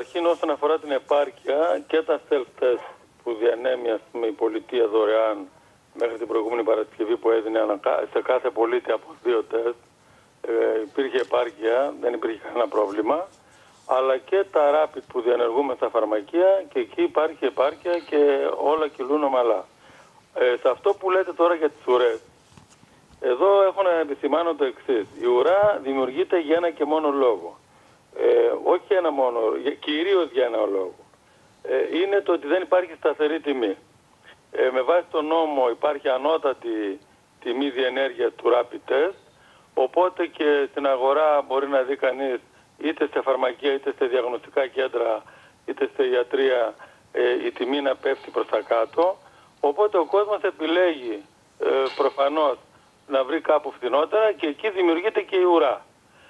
Καταρχήν όσον αφορά την επάρκεια και τα self-test που διανέμει η πολιτεία δωρεάν μέχρι την προηγούμενη Παρασκευή που έδινε σε κάθε πολίτη από 2 τεστ, υπήρχε επάρκεια, δεν υπήρχε κανένα πρόβλημα, αλλά και τα rapid που διενεργούμε στα φαρμακεία και εκεί υπάρχει επάρκεια και όλα κυλούν ομαλά. Σε αυτό που λέτε τώρα για τις ουρές, εδώ έχω να επισημάνω το εξής. Η ουρά δημιουργείται για ένα και μόνο λόγο. Όχι ένα μόνο, κυρίως για ένα λόγο. Είναι το ότι δεν υπάρχει σταθερή τιμή. Με βάση τον νόμο υπάρχει ανώτατη τιμή διενέργειας του rapid test, οπότε και στην αγορά μπορεί να δει κανείς είτε σε φαρμακεία, είτε σε διαγνωστικά κέντρα, είτε σε ιατρία η τιμή να πέφτει προς τα κάτω. Οπότε ο κόσμος επιλέγει προφανώς να βρει κάπου φθηνότερα και εκεί δημιουργείται και η ουρά.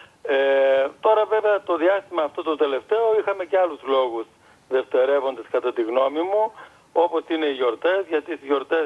Τώρα βέβαια το διάστημα αυτό το τελευταίο είχαμε και άλλους λόγους δευτερεύοντες κατά τη γνώμη μου, όπως είναι οι γιορτές, γιατί στις γιορτές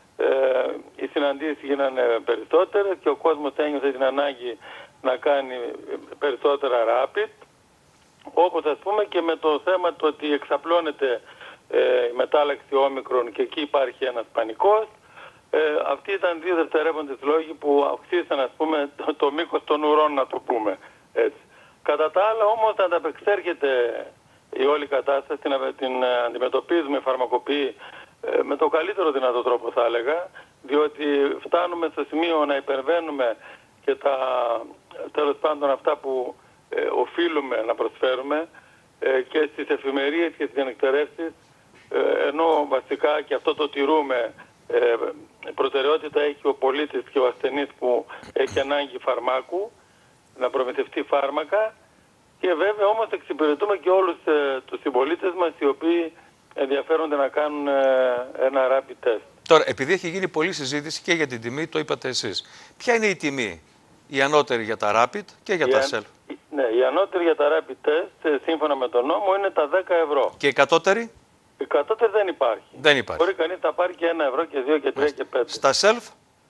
οι συναντήσεις γίνανε περισσότερες και ο κόσμος ένιωθε την ανάγκη να κάνει περισσότερα rapid, όπως ας πούμε και με το θέμα το ότι εξαπλώνεται η μετάλλαξη όμικρον και εκεί υπάρχει ένας πανικός. Αυτοί ήταν 2 δευτερεύοντες λόγοι που αυξήσαν ας πούμε το μήκος των ουρών, να το πούμε έτσι. Κατά τα άλλα όμως ανταπεξέρχεται η όλη κατάσταση, την αντιμετωπίζουμε φαρμακοποιοί με το καλύτερο δυνατό τρόπο θα έλεγα, διότι φτάνουμε στο σημείο να υπερβαίνουμε και τα τέλος πάντων αυτά που οφείλουμε να προσφέρουμε και στις εφημερίες και στις διανυκτερεύσεις, ενώ βασικά και αυτό το τηρούμε, προτεραιότητα έχει ο πολίτης και ο ασθενής που έχει ανάγκη φαρμάκου, να προμηθευτεί φάρμακα, και βέβαια όμως εξυπηρετούμε και όλους τους συμπολίτες μας οι οποίοι ενδιαφέρονται να κάνουν ένα rapid test. Τώρα, επειδή έχει γίνει πολλή συζήτηση και για την τιμή, το είπατε εσείς. Ποια είναι η τιμή, η ανώτερη για τα rapid και για τα self? Ναι, η ανώτερη για τα rapid test, σύμφωνα με τον νόμο, είναι τα 10 ευρώ. Και η κατώτερη? Η κατώτερη δεν υπάρχει. Δεν υπάρχει. Μπορεί κανείς να πάρει και 1 ευρώ και 2 και 3 και 5. Στα self?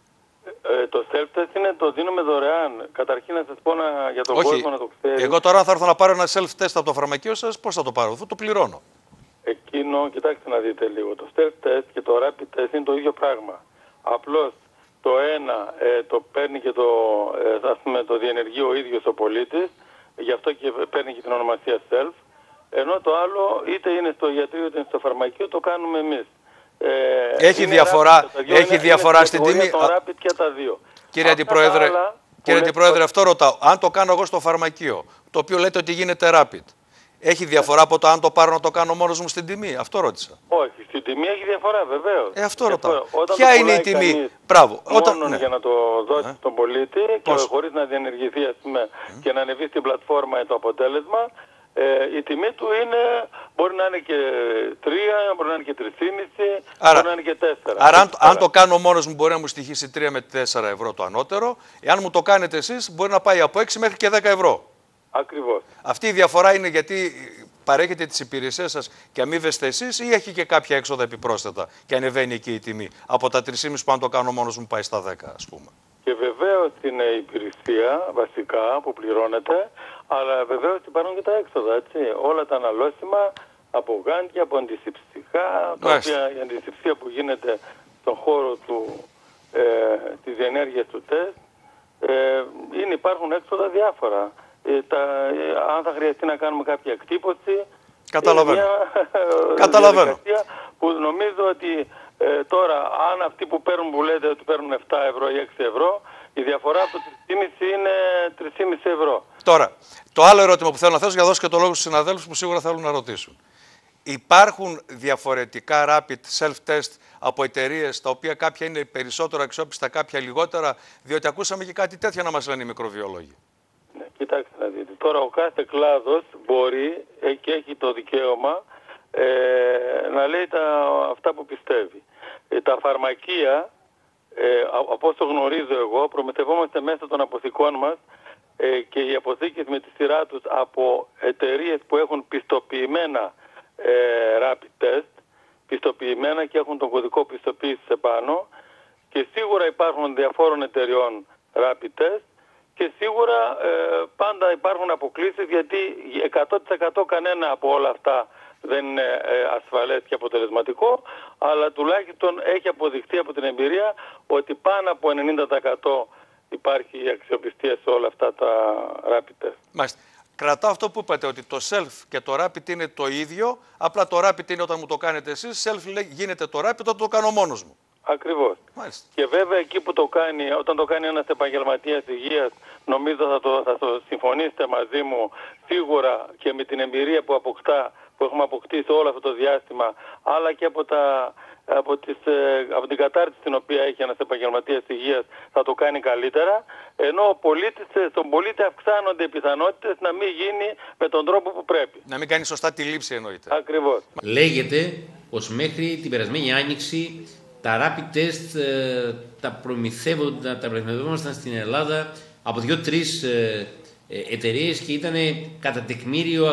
Το self-test είναι το δίνουμε δωρεάν. Καταρχήν να σας πω για τον κόσμο να το ξέρει. Εγώ τώρα θα έρθω να πάρω ένα self-test από το φαρμακείο σας, πώς θα το πάρω? Αυτό το πληρώνω. Εκείνο, κοιτάξτε να δείτε λίγο. Το self-test και το rapid test είναι το ίδιο πράγμα. Απλώς το ένα το παίρνει και το διενεργεί ο ίδιος ο πολίτης, γι' αυτό και παίρνει και την ονομασία self. Ενώ το άλλο είτε είναι στο ιατρείο είτε στο φαρμακείο το κάνουμε εμείς. Έχει διαφορά στην τιμή. Rapid και τα δύο. Κύριε Αντιπρόεδρε, αυτό ρωτάω. Αν το κάνω εγώ στο φαρμακείο, το οποίο λέτε ότι γίνεται rapid, έχει διαφορά από το αν το πάρω να το κάνω μόνος μου στην τιμή? Αυτό ρώτησα. Όχι, στην τιμή έχει διαφορά βεβαίως. Αυτό ρωτάω. Ποια είναι η τιμή? Μπράβο. Μόνο για να το δώσει στον πολίτη και χωρίς να διενεργηθεί ας πούμε, και να ανεβεί στην πλατφόρμα το αποτέλεσμα, η τιμή του μπορεί να είναι και 3, μπορεί να είναι και 3,5, μπορεί να είναι και 4. Άρα αν το κάνω μόνος μου μπορεί να μου στοιχήσει 3 με 4 ευρώ το ανώτερο. Εάν μου το κάνετε εσείς μπορεί να πάει από 6 μέχρι και 10 ευρώ. Ακριβώς. Αυτή η διαφορά είναι γιατί παρέχετε τις υπηρεσίες σας και αμείβεστε εσείς, ή έχει και κάποια έξοδα επιπρόσθετα και ανεβαίνει εκεί η τιμή από τα 3,5 που αν το κάνω μόνος μου πάει στα 10 ας πούμε? Και βεβαίως είναι η υπηρεσία βασικά που πληρώνεται, αλλά βεβαίως υπάρχουν και τα έξοδα, έτσι. Όλα τα αναλώσιμα από γάντια, από αντισηψικά, η αντισηψία που γίνεται στον χώρο της διενέργειας του τεστ, υπάρχουν έξοδα διάφορα. Αν θα χρειαστεί να κάνουμε κάποια εκτύπωση, καταλαβαίνω. Διαδικασία που νομίζω ότι τώρα αν αυτοί που παίρνουν, που λέτε ότι παίρνουν 7 ευρώ ή 6 ευρώ, η διαφορά από το 3,5 είναι 3,5 ευρώ. Τώρα, το άλλο ερώτημα που θέλω να θέσω, για να δώσω και το λόγο στους συναδέλφους που σίγουρα θέλουν να ρωτήσουν. Υπάρχουν διαφορετικά rapid self-test από εταιρείες, τα οποία κάποια είναι περισσότερο αξιόπιστα, κάποια λιγότερα, διότι ακούσαμε και κάτι τέτοια να μας λένε οι μικροβιολόγοι? Ναι, κοιτάξτε να δείτε. Τώρα ο κάθε κλάδος μπορεί και έχει το δικαίωμα να λέει αυτά που πιστεύει. Τα φαρμακεία, από όσο γνωρίζω εγώ, προμηθευόμαστε μέσα των αποθηκών μας και οι αποθήκες με τη σειρά τους από εταιρείες που έχουν πιστοποιημένα rapid test, πιστοποιημένα και έχουν τον κωδικό πιστοποίησης επάνω, και σίγουρα υπάρχουν διαφόρων εταιριών rapid test, Και σίγουρα πάντα υπάρχουν αποκλήσεις, γιατί 100% κανένα από όλα αυτά δεν είναι ασφαλές και αποτελεσματικό, αλλά τουλάχιστον έχει αποδειχθεί από την εμπειρία ότι πάνω από 90% υπάρχει αξιοπιστία σε όλα αυτά τα rapid test. Μάλιστα. Κρατάω αυτό που είπατε, ότι το self και το rapid είναι το ίδιο, απλά το rapid είναι όταν μου το κάνετε εσείς, self γίνεται το rapid όταν το κάνω μόνος μου. Ακριβώς. Μάλιστα. Και βέβαια εκεί που το κάνει, όταν το κάνει ένας επαγγελματίας υγείας, νομίζω θα το συμφωνήσετε μαζί μου σίγουρα, και με την εμπειρία που έχουμε αποκτήσει όλο αυτό το διάστημα, αλλά και από την κατάρτιση την οποία έχει ένας επαγγελματίας υγείας, θα το κάνει καλύτερα, ενώ στον πολίτη αυξάνονται οι πιθανότητες να μην γίνει με τον τρόπο που πρέπει. Να μην κάνει σωστά τη λήψη, εννοείται. Ακριβώς. Λέγεται πως μέχρι την περασμένη άνοιξη τα rapid test τα προμηθευόμασταν στην Ελλάδα από 2-3 εταιρείες και ήταν κατά τεκμήριο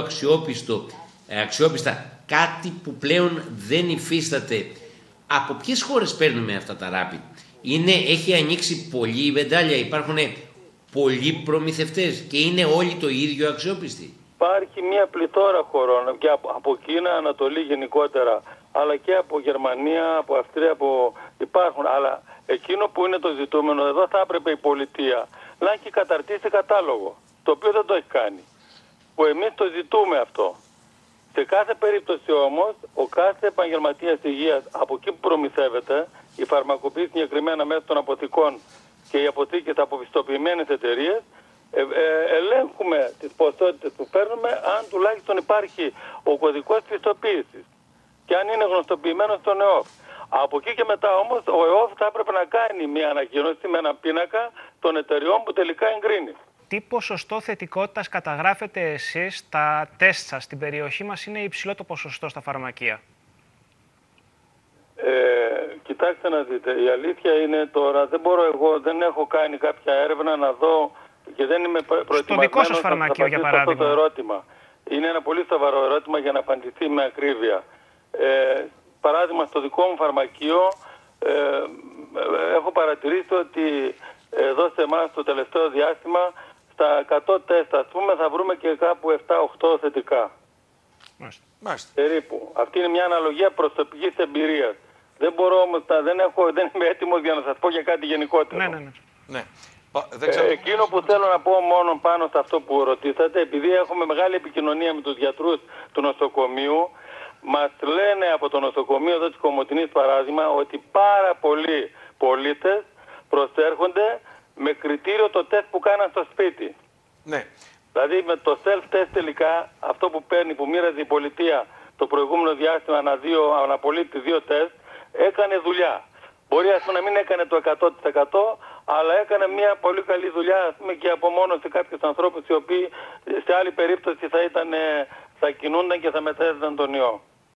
αξιόπιστα, κάτι που πλέον δεν υφίσταται. Από ποιες χώρες παίρνουμε αυτά τα rapid? Έχει ανοίξει πολύ η βεντάλια, υπάρχουν πολλοί προμηθευτές και είναι όλοι το ίδιο αξιόπιστοι? Υπάρχει μια πληθώρα χωρών, και από Κίνα, Ανατολή γενικότερα, αλλά και από Γερμανία, από Αυστρία, υπάρχουν. Αλλά εκείνο που είναι το ζητούμενο, εδώ θα έπρεπε η πολιτεία να έχει καταρτήσει κατάλογο, το οποίο δεν το έχει κάνει. Που εμείς το ζητούμε αυτό. Σε κάθε περίπτωση όμως, ο κάθε επαγγελματίας υγείας, από εκεί που προμηθεύεται, η φαρμακοποιή συγκεκριμένα μέσω των αποθηκών και οι αποθήκες από πιστοποιημένες εταιρείες, ελέγχουμε τις ποσότητες που παίρνουμε, αν τουλάχιστον υπάρχει ο κωδικός πιστοποίησης και αν είναι γνωστοποιημένος στον ΕΟΦ. Από εκεί και μετά όμως ο ΕΟΦ θα έπρεπε να κάνει μια ανακοίνωση με ένα πίνακα των εταιριών που τελικά εγκρίνει. Τι ποσοστό θετικότητας καταγράφετε εσείς στα τεστ σας? Στην περιοχή μας είναι υψηλό το ποσοστό στα φαρμακεία. Κοιτάξτε να δείτε, η αλήθεια είναι τώρα, δεν έχω κάνει κάποια έρευνα να δω και δεν είμαι προετοιμασμένος. Στο δικό σας φαρμακείο, για παράδειγμα. Αυτό το ερώτημα. Είναι ένα πολύ σοβαρό ερώτημα για να απαντηθεί με ακρίβεια. Παράδειγμα, στο δικό μου φαρμακείο έχω παρατηρήσει ότι εδώ σε εμάς το τελευταίο διάστημα στα 100 τεστ, ας πούμε, θα βρούμε και κάπου 7-8 θετικά. Μάλιστα. Περίπου. Αυτή είναι μια αναλογία προσωπικής εμπειρίας. Δεν μπορώ όμως, δεν είμαι έτοιμος για να σας πω για κάτι γενικότερο. Ναι. Εκείνο που θέλω να πω μόνο πάνω σε αυτό που ρωτήσατε, επειδή έχουμε μεγάλη επικοινωνία με τους γιατρούς του νοσοκομείου, μας λένε από το νοσοκομείο εδώ της Κομοτηνής, παράδειγμα, ότι πάρα πολλοί πολίτες προσέρχονται με κριτήριο το τεστ που κάναν στο σπίτι. Ναι. Δηλαδή με το self-test τελικά, αυτό που μοίραζε η πολιτεία το προηγούμενο διάστημα αναπολύτη 2 τεστ, έκανε δουλειά. Μπορεί να μην έκανε το 100%, αλλά έκανε μια πολύ καλή δουλειά, και απομόνωσε κάποιους ανθρώπους οι οποίοι σε άλλη περίπτωση θα κινούνταν και θα μετέδιδαν τον ιό.